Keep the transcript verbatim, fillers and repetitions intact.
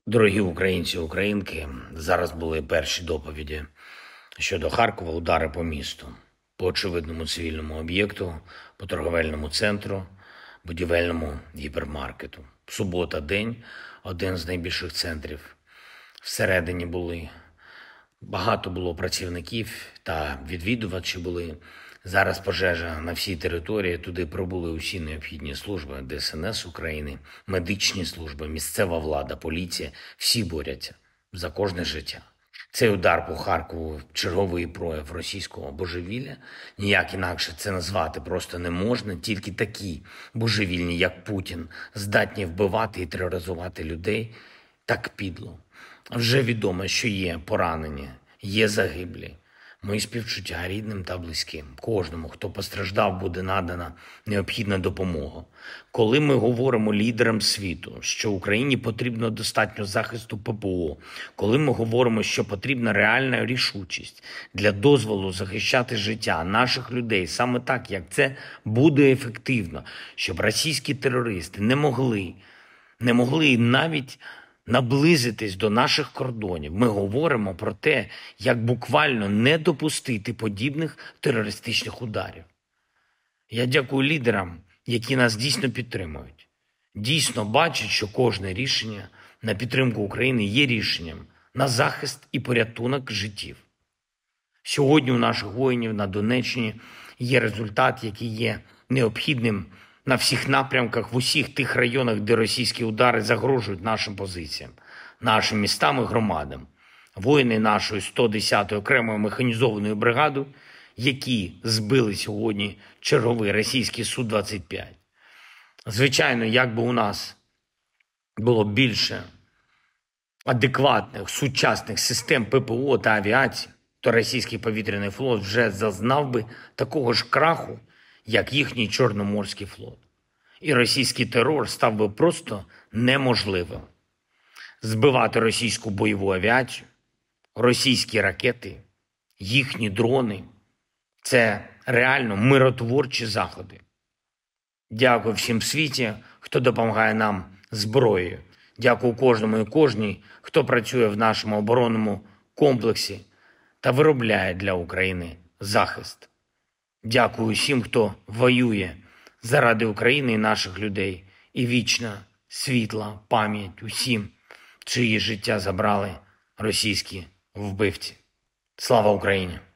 Дорогі українці і українки, зараз були перші доповіді щодо Харкова, удари по місту, по очевидному цивільному об'єкту, по торговельному центру, будівельному гіпермаркету. Субота – день, один з найбільших центрів. Всередині були, багато було працівників та відвідувачі були. Зараз пожежа на всій території, туди прибули усі необхідні служби, Де Ес Ен Ес України, медичні служби, місцева влада, поліція. Всі борються за кожне життя. Цей удар по Харкову – черговий прояв російського божевілля. Ніяк інакше це назвати просто не можна. Тільки такі божевільні, як Путін, здатні вбивати і тероризувати людей так підло. Вже відомо, що є поранені, є загиблі. Мої співчуття рідним та близьким. Кожному, хто постраждав, буде надана необхідна допомога. Коли ми говоримо лідерам світу, що Україні потрібно достатньо захисту Пе Пе О, коли ми говоримо, що потрібна реальна рішучість для дозволу захищати життя наших людей, саме так, як це буде ефективно, щоб російські терористи не могли, не могли навіть наблизитись до наших кордонів. Ми говоримо про те, як буквально не допустити подібних терористичних ударів. Я дякую лідерам, які нас дійсно підтримують. Дійсно бачать, що кожне рішення на підтримку України є рішенням на захист і порятунок життів. Сьогодні у наших воїнів на Донеччині є результат, який є необхідним на всіх напрямках, в усіх тих районах, де російські удари загрожують нашим позиціям, нашим містам і громадам. Воїни нашої сто десятої окремої механізованої бригади, які збили сьогодні черговий російський Су двадцять п'ять. Звичайно, якби у нас було більше адекватних, сучасних систем Пе Пе О та авіації, то російський повітряний флот вже зазнав би такого ж краху, як їхній Чорноморський флот. І російський терор став би просто неможливим. Збивати російську бойову авіацію, російські ракети, їхні дрони – це реально миротворчі заходи. Дякую всім в світі, хто допомагає нам зброєю. Дякую кожному і кожній, хто працює в нашому оборонному комплексі та виробляє для України захист. Дякую всім, хто воює заради України і наших людей. І вічна, світла пам'ять усім, чиї життя забрали російські вбивці. Слава Україні!